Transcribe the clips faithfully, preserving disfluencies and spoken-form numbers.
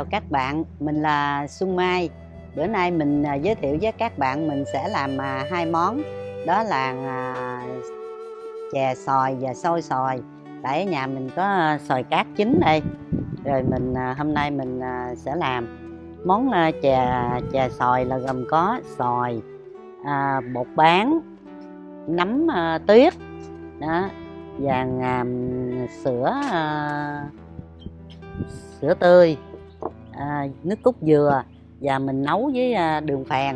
chào các bạn, mình là Xuân Mai. Bữa nay mình giới thiệu với các bạn mình sẽ làm hai món. Đó là chè xoài và xôi xoài. Tại ở nhà mình có xoài cát chín đây. Rồi mình hôm nay mình sẽ làm món chè chè xoài là gồm có xoài, à, bột bán, nấm à, tuyết đó, và à, sữa à, sữa tươi, à, nước cốt dừa, và mình nấu với à, đường phèn.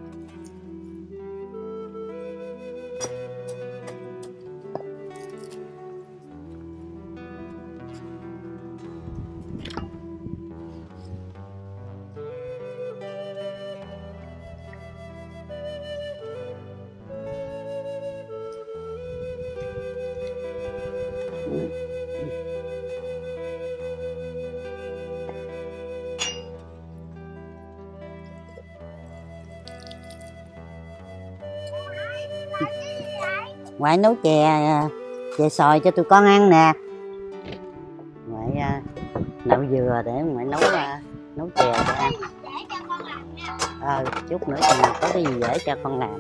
Ngoại nấu chè chè xoài cho tụi con ăn nè. Ngoại nấu dừa để ngoại nấu nấu chè cho ăn. Ờ, chút nữa chừng nào có cái gì dễ cho con làm.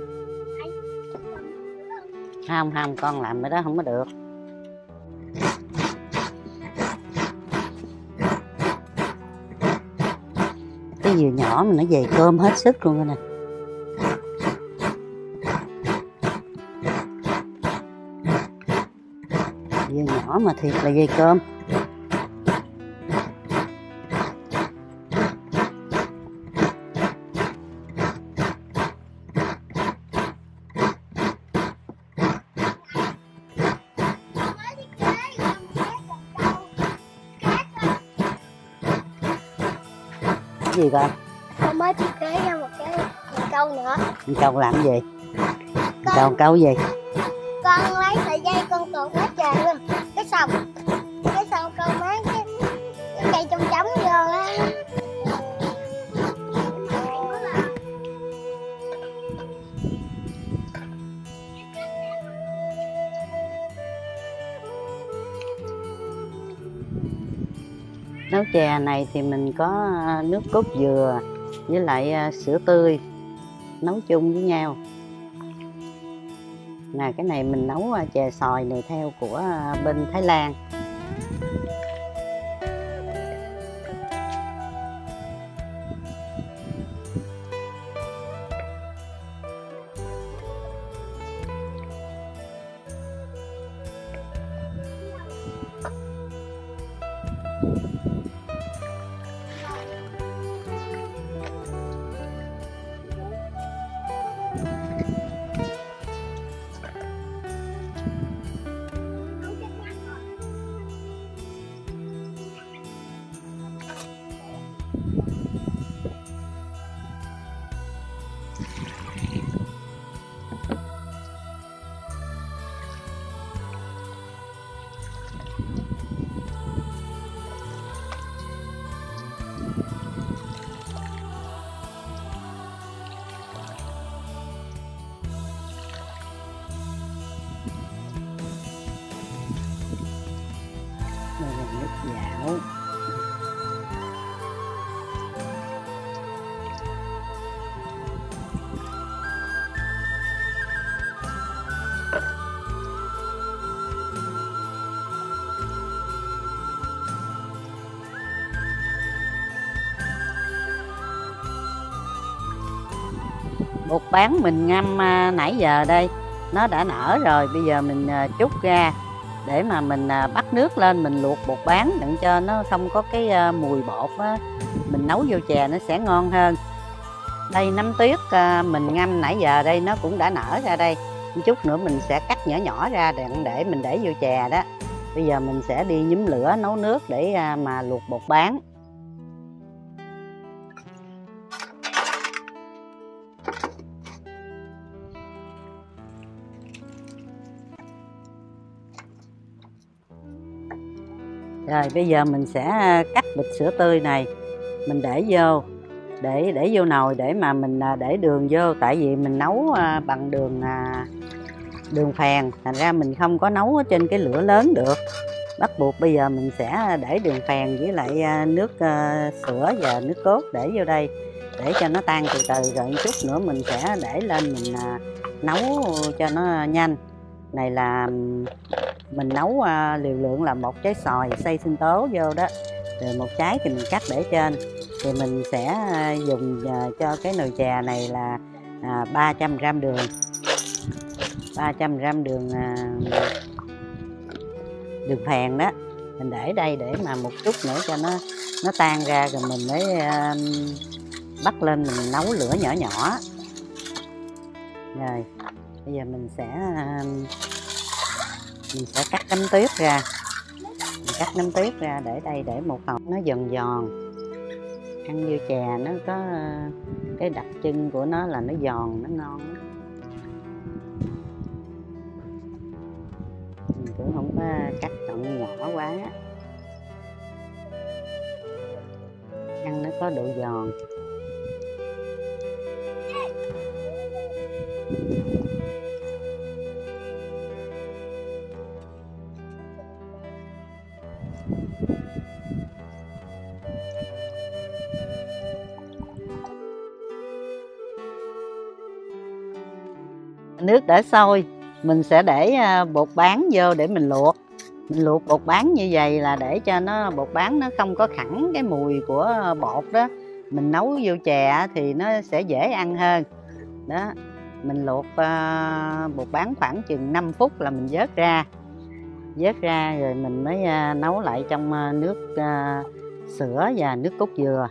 Không không, con làm cái đó không có được. Cái dừa nhỏ mà nó dày cơm hết sức luôn rồi nè. Dưa nhỏ mà thiệt là dây cơm. Cái gì coi? Con mới thiết kế ra một cái câu nữa. Câu làm gì? Con... Câu câu gì? Con lấy sợi dây con tuột hết tràn luôn. Cái xong cái xong con bán cái, cái cây trong trống vô á. Nấu chè này thì mình có nước cốt dừa với lại sữa tươi nấu chung với nhau. Nè, cái này mình nấu chè xoài này theo của bên Thái Lan. Đây là nước dạo. Bột bán mình ngâm nãy giờ đây nó đã nở rồi, bây giờ mình trút ra để mà mình bắt nước lên, mình luộc bột bán đặng cho nó không có cái mùi bột á, mình nấu vô chè nó sẽ ngon hơn. Đây nấm tuyết mình ngâm nãy giờ đây nó cũng đã nở ra đây, một chút nữa mình sẽ cắt nhỏ nhỏ ra để, để mình để vô chè đó. Bây giờ mình sẽ đi nhúm lửa nấu nước để mà luộc bột bán. Rồi bây giờ mình sẽ cắt bịch sữa tươi này, mình để vô để để vô nồi để mà mình để đường vô, tại vì mình nấu bằng đường đường phèn, thành ra mình không có nấu trên cái lửa lớn được. Bắt buộc bây giờ mình sẽ để đường phèn với lại nước uh, sữa và nước cốt để vô đây để cho nó tan từ từ, rồi một chút nữa mình sẽ để lên mình uh, nấu cho nó nhanh. Này là mình nấu uh, liều lượng là một trái xoài xay sinh tố vô đó, rồi một trái thì mình cắt để trên. Thì mình sẽ uh, dùng uh, cho cái nồi chè này là uh, ba trăm gam đường, ba trăm gam đường uh, đường phèn đó, mình để đây để mà một chút nữa cho nó nó tan ra, rồi mình mới uh, bắt lên mình nấu lửa nhỏ nhỏ. Rồi bây giờ mình sẽ uh, mình sẽ cắt nấm tuyết ra, mình cắt nấm tuyết ra để đây để một hộp, nó giòn giòn. Ăn vô chè nó có uh, cái đặc trưng của nó là nó giòn, nó ngon. Mình cũng không có cắt đoạn nhỏ quá, ăn nó có độ giòn. Nước đã sôi, mình sẽ để bột bán vô để mình luộc. Mình luộc bột bán như vậy là để cho nó bột bán nó không có khẳng cái mùi của bột đó. Mình nấu vô chè thì nó sẽ dễ ăn hơn. Đó, mình luộc uh, bột bán khoảng chừng năm phút là mình vớt ra. Vớt ra rồi mình mới uh, nấu lại trong uh, nước uh, sữa và nước cốt dừa.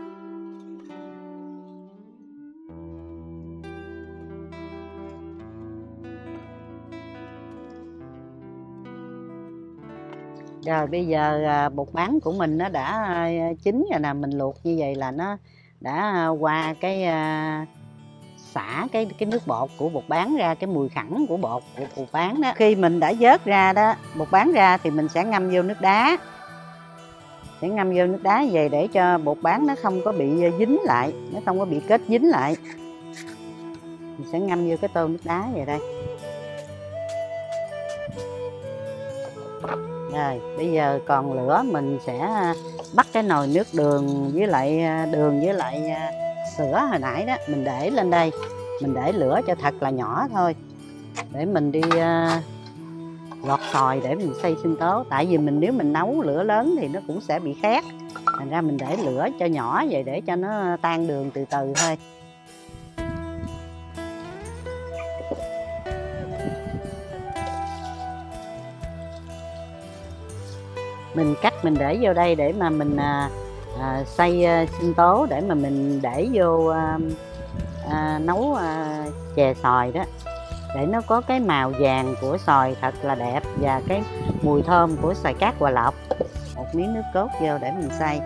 Rồi bây giờ bột bán của mình nó đã chín rồi nè, mình luộc như vậy là nó đã qua cái xả cái cái nước bột của bột bán ra, cái mùi khẳng của bột của bột bán đó. Khi mình đã vớt ra đó, bột bán ra thì mình sẽ ngâm vô nước đá. Sẽ ngâm vô nước đá vậy để cho bột bán nó không có bị dính lại, nó không có bị kết dính lại. Mình sẽ ngâm vô cái tô nước đá vậy đây. Rồi bây giờ còn lửa, mình sẽ bắt cái nồi nước đường với lại đường với lại sữa hồi nãy đó, mình để lên đây. Mình để lửa cho thật là nhỏ thôi, để mình đi gọt xoài để mình xay sinh tố. Tại vì mình nếu mình nấu lửa lớn thì nó cũng sẽ bị khét, thành ra mình để lửa cho nhỏ vậy để cho nó tan đường từ từ thôi. Mình cắt mình để vô đây để mà mình à, à, xay à, sinh tố để mà mình để vô à, à, nấu à, chè xoài đó, để nó có cái màu vàng của xoài thật là đẹp và cái mùi thơm của xoài cát Hòa Lộc. Một miếng nước cốt vô để mình xay.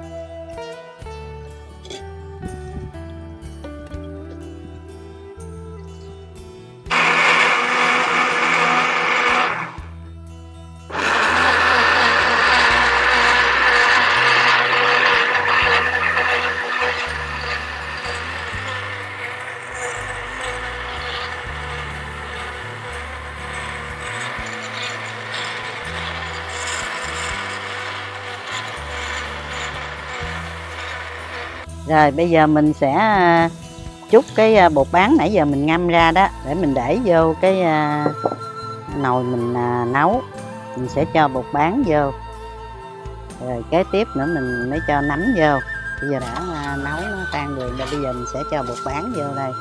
Rồi bây giờ mình sẽ trút cái bột bán nãy giờ mình ngâm ra đó để mình để vô cái nồi mình nấu. Mình sẽ cho bột bán vô, rồi kế tiếp nữa mình mới cho nấm vô. Bây giờ đã nấu nó tan rồi, bây giờ mình sẽ cho bột bán vô đây.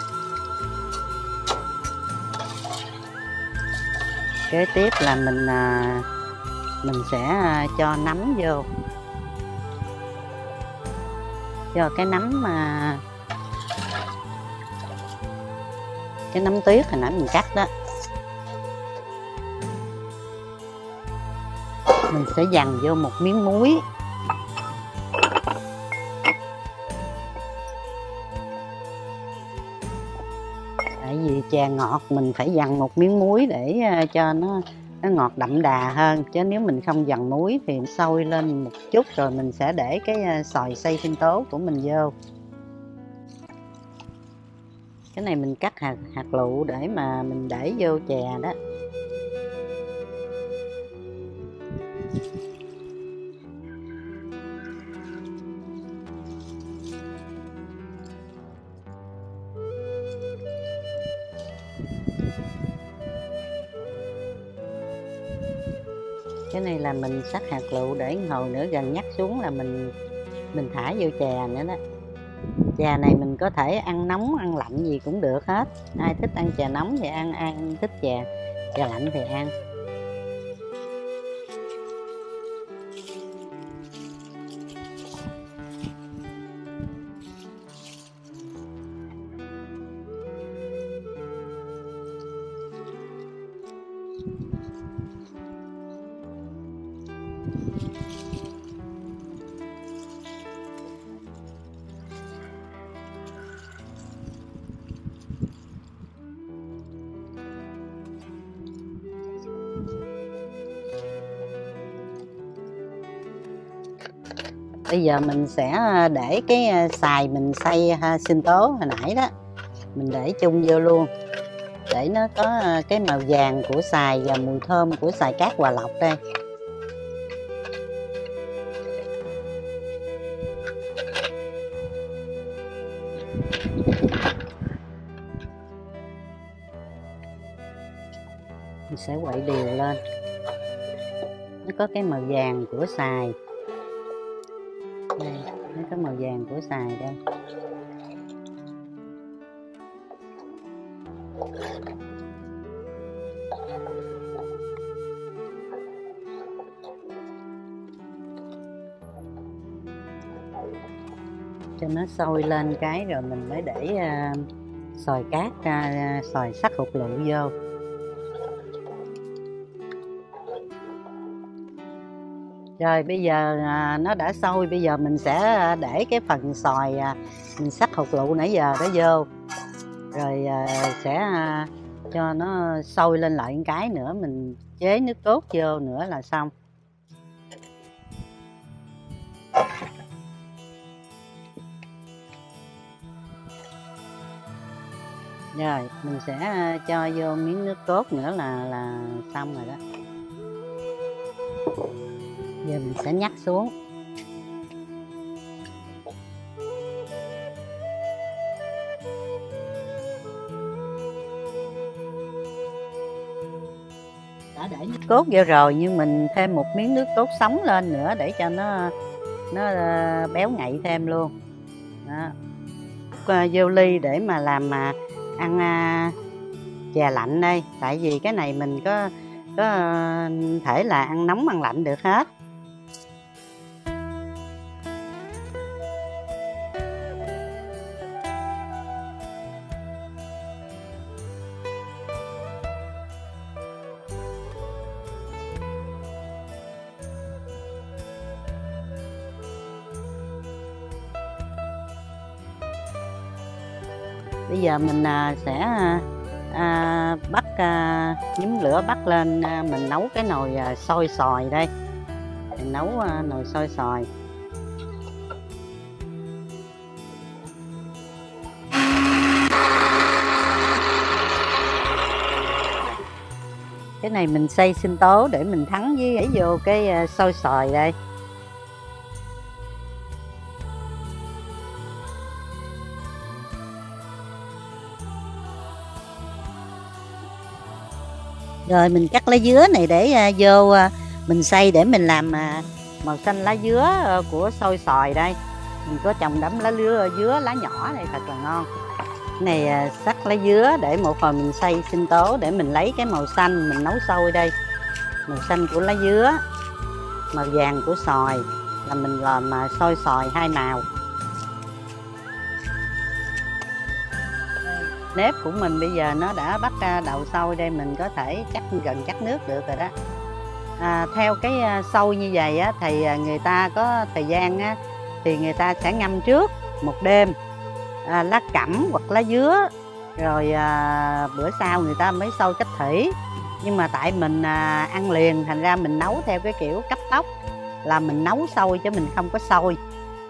Kế tiếp là mình mình sẽ cho nấm vô, cho cái nấm mà cái nấm tuyết hồi nãy mình cắt đó. Mình sẽ dằn vô một miếng muối. Tại vì chè ngọt mình phải dằn một miếng muối để cho nó nó ngọt đậm đà hơn, chứ nếu mình không dằn muối thì sôi lên một chút rồi mình sẽ để cái xoài xay sinh tố của mình vô. Cái này mình cắt hạt hạt lựu để mà mình để vô chè đó. Cái này là mình sắc hạt lựu để hồi nữa gần nhắc xuống là mình mình thả vô chè nữa đó. Chè này mình có thể ăn nóng ăn lạnh gì cũng được hết, ai thích ăn chè nóng thì ăn, ai thích chè chè lạnh thì ăn. Bây giờ mình sẽ để cái xài mình xay sinh tố hồi nãy đó, mình để chung vô luôn để nó có cái màu vàng của xài và mùi thơm của xài cát Hòa Lộc đây. Mình sẽ quậy đều lên, nó có cái màu vàng của xài đây, nó có màu vàng của xài đây. Cho nó sôi lên cái rồi mình mới để uh, xoài cát, uh, xoài sắc hột lựu vô. Rồi bây giờ à, nó đã sôi, bây giờ mình sẽ để cái phần xoài à, mình sắc hột lựu nãy giờ đó vô. Rồi à, sẽ à, cho nó sôi lên lại một cái nữa, mình chế nước cốt vô nữa là xong. Rồi mình sẽ cho vô miếng nước cốt nữa là là xong rồi đó. Giờ mình sẽ nhắc xuống. Đã để nước cốt vô rồi nhưng mình thêm một miếng nước cốt sống lên nữa để cho nó nó béo ngậy thêm luôn. Đó. Vô ly để mà làm mà ăn chè lạnh đây, tại vì cái này mình có có thể là ăn nóng ăn lạnh được hết. Bây giờ mình sẽ à, bắt à, nhúm lửa bắt lên, à, mình nấu cái nồi à, xôi xoài đây, mình nấu à, nồi xôi xoài. Cái này mình xay sinh tố để mình thắng với ấy vô cái à, xôi xoài đây. Rồi mình cắt lá dứa này để uh, vô uh, mình xay để mình làm uh, màu xanh lá dứa uh, của xôi xoài đây. Mình có trồng đấm lá dứa, dứa lá nhỏ này thật là ngon. Cái này uh, sắc lá dứa để một phần mình xay sinh tố để mình lấy cái màu xanh mình nấu xôi đây. Màu xanh của lá dứa, màu vàng của xoài là mình làm uh, xôi xoài hai màu. Nếp của mình bây giờ nó đã bắt đầu sôi đây, mình có thể chắc gần chắc nước được rồi đó. À, theo cái sôi như vậy á, thì người ta có thời gian á, thì người ta sẽ ngâm trước một đêm à, lá cẩm hoặc lá dứa, rồi à, bữa sau người ta mới sôi cách thủy. Nhưng mà tại mình à, ăn liền, thành ra mình nấu theo cái kiểu cấp tốc, là mình nấu sôi chứ mình không có sôi,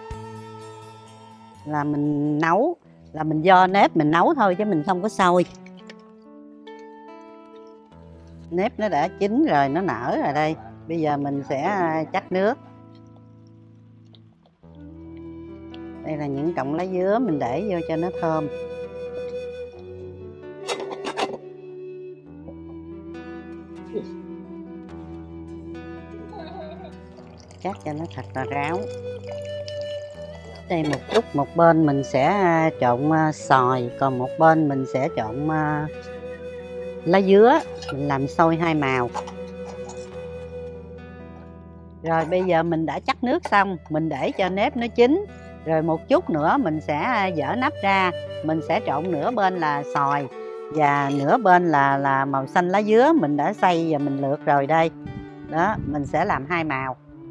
là mình nấu là mình do nếp mình nấu thôi chứ mình không có sôi. Nếp nó đã chín rồi, nó nở rồi đây. Bây giờ mình sẽ chắc nước. Đây là những cọng lá dứa mình để vô cho nó thơm. cắt cho nó thật là ráo. Đây một chút, một bên mình sẽ trộn xoài, còn một bên mình sẽ trộn lá dứa, mình làm sôi hai màu. Rồi bây giờ mình đã chắc nước xong, mình để cho nếp nó chín. Rồi một chút nữa mình sẽ dỡ nắp ra, mình sẽ trộn nửa bên là xoài và nửa bên là là màu xanh lá dứa mình đã xay và mình lượt rồi đây. Đó, mình sẽ làm hai màu.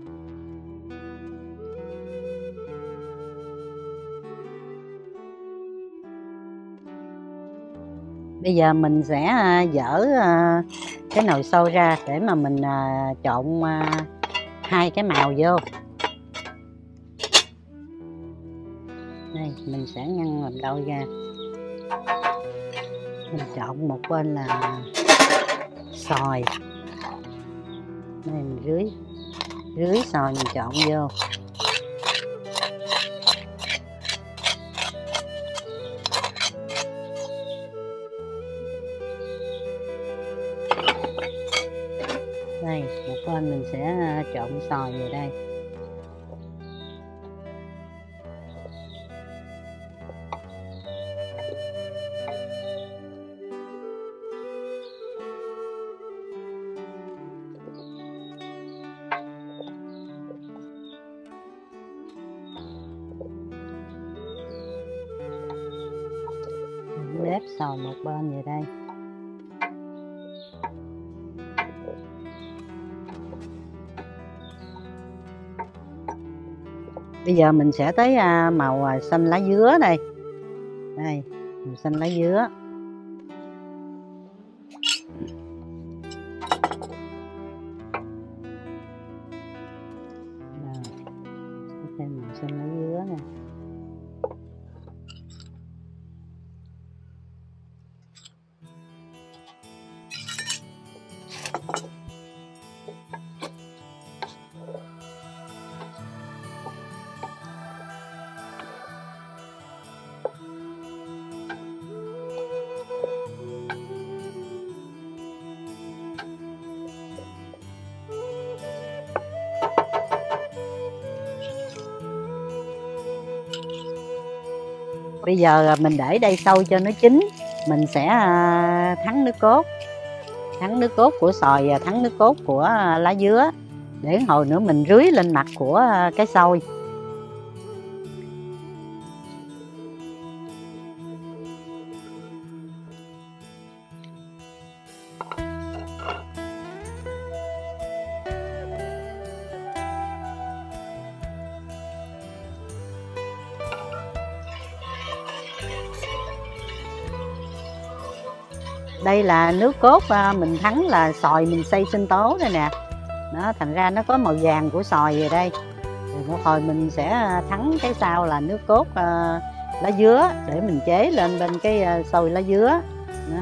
Bây giờ mình sẽ dỡ cái nồi sôi ra để mà mình trộn hai cái màu vô. Đây, mình sẽ ngăn làm đôi ra. Mình trộn một bên là xoài. Đây mình rưới rưới xoài mình trộn vô. Đây, một bên mình sẽ trộn xoài vào đây. Đếp xoài một bên vào đây. Bây giờ mình sẽ tới màu xanh lá dứa đây. Đây, màu xanh lá dứa. Rồi, thêm màu xanh lá dứa nè. Bây giờ mình để đây sôi cho nó chín, mình sẽ thắng nước cốt, thắng nước cốt của xoài và thắng nước cốt của lá dứa để hồi nữa mình rưới lên mặt của cái xôi. Đây là nước cốt mình thắng là xoài mình xay sinh tố đây nè. Đó, thành ra nó có màu vàng của xoài về đây. Rồi một hồi mình sẽ thắng cái sau là nước cốt uh, lá dứa để mình chế lên bên cái uh, xôi lá dứa. Đó.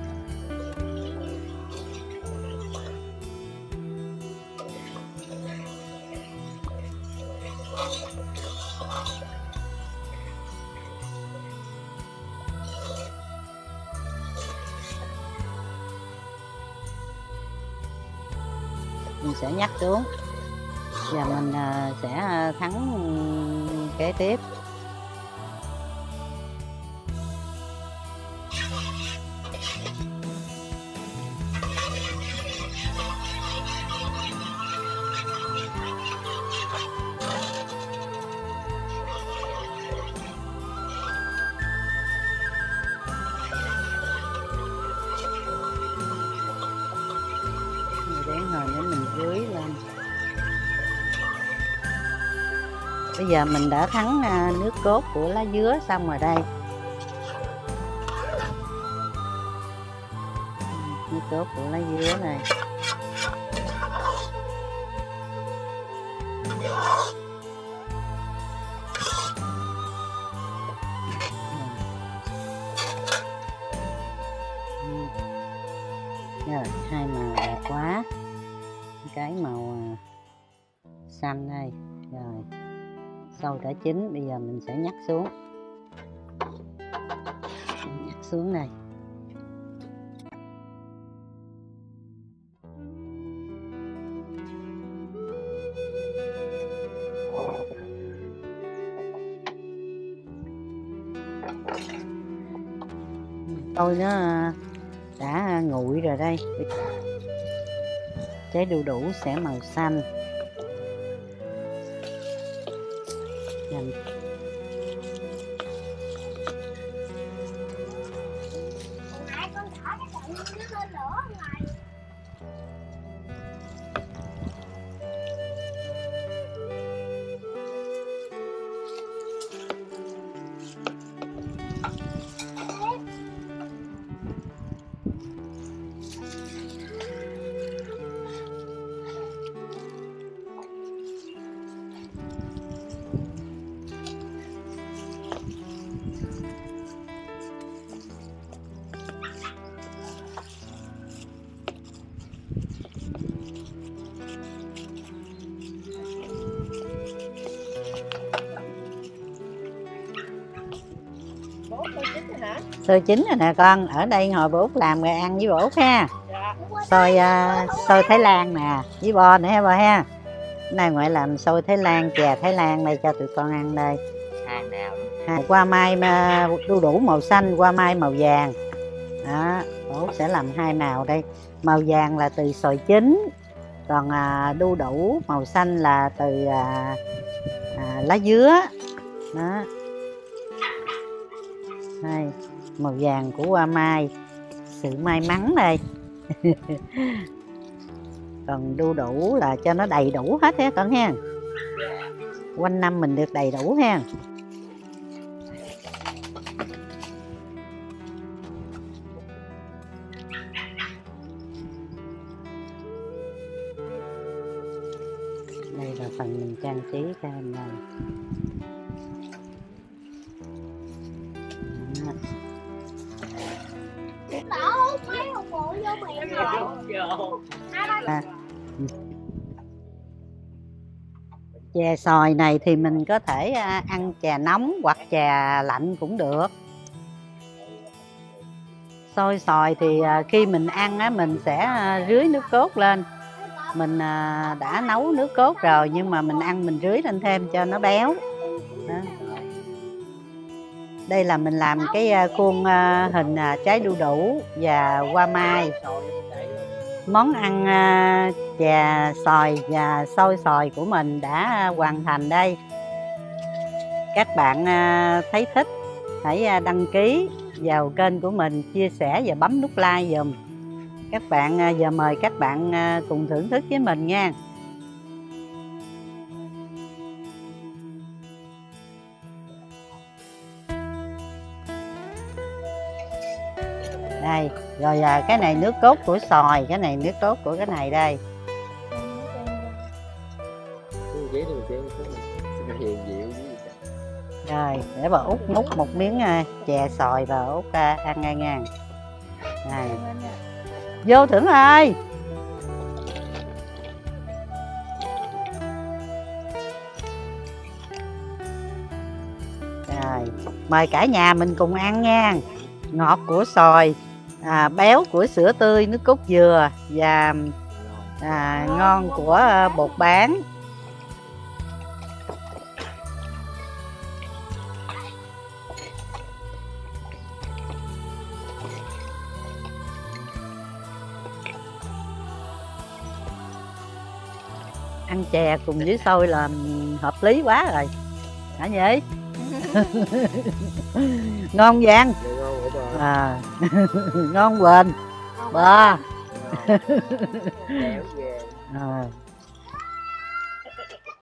Mình sẽ nhắc xuống và mình sẽ thắng kế tiếp. Để hồi nữa mình rưới lên. Bây giờ mình đã thắng nước cốt của lá dứa xong rồi đây. Nước cốt của lá dứa này. Rồi, hai màu đẹp quá. Cái màu xanh đây. Rồi, sôi đã chín, bây giờ mình sẽ nhắc xuống. Nhắc xuống này. Tôi nó đã nguội rồi đây. Trái đu đủ sẽ màu xanh. Nhanh. Nãy con thả cái cọng nó lên lửa ngoài. Xôi chín rồi nè con, ở đây hồi bố Út làm rồi ăn với bố Út ha. Dạ. Xôi uh, xôi Thái Lan nè, với bo nữa ha bo ha. Cái này ngoại làm xôi Thái Lan, chè Thái Lan đây cho tụi con ăn đây. Hàng nào? À, qua mai mà đu đủ màu xanh, qua mai màu vàng. Đó, bố Út sẽ làm hai màu đây. Màu vàng là từ xoài chín, còn à, đu đủ màu xanh là từ à, à, lá dứa. Đó. Đây, màu vàng của hoa mai, sự may mắn đây. Còn đu đủ là cho nó đầy đủ hết á con ha. Quanh năm mình được đầy đủ ha. Đây là phần mình trang trí cho hôm nay. Đổ mấy hộp bụi vô miệng rồi. À. Chè xoài này thì mình có thể ăn chè nóng hoặc chè lạnh cũng được. Xôi xoài thì khi mình ăn á, mình sẽ rưới nước cốt lên. Mình đã nấu nước cốt rồi nhưng mà mình ăn mình rưới lên thêm cho nó béo. Đó. Đây là mình làm cái khuôn hình trái đu đủ và hoa mai. Món ăn chè xoài và xôi xoài của mình đã hoàn thành đây. Các bạn thấy thích hãy đăng ký vào kênh của mình, chia sẻ và bấm nút like dùm. Các bạn giờ mời các bạn cùng thưởng thức với mình nha. Đây, rồi à, cái này nước cốt của xoài, cái này nước cốt của cái này đây. Rồi, để bà Út múc một miếng uh, chè xoài bà Út uh, ăn ngay nha. Này. Vô thưởng ơi. Rồi, mời cả nhà mình cùng ăn nha. Ngọt của xoài, à, béo của sữa tươi, nước cốt dừa và à, ngon của uh, bột bán. Ăn chè cùng với xôi là hợp lý quá rồi hả nhỉ? Ngon Giang à. Ngon bền ba à.